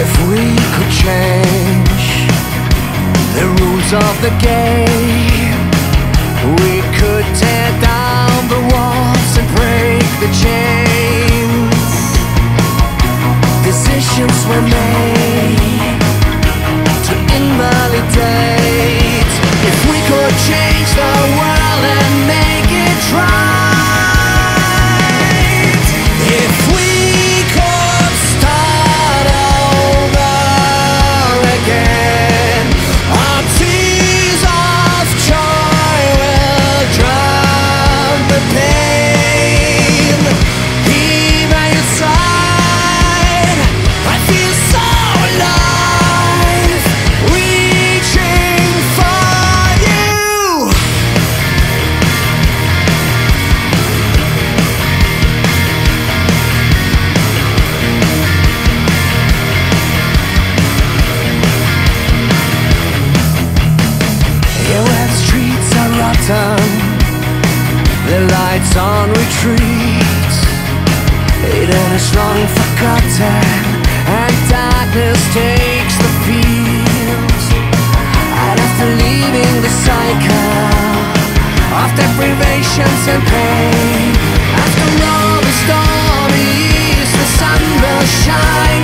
If we could change the rules of the game, we could tear down the walls and break the chains. Decisions were made to invalidate. If we could change the world and make it right, if we could start over again, our tears of joy will drown the pain. Here by your side, I feel so alive, reaching for you. Here where the streets are rotten, the lights on retreat, hidden is long forgotten, and darkness takes the field. And after leaving the cycle of deprivations and pain, after all the storm is, the sun will shine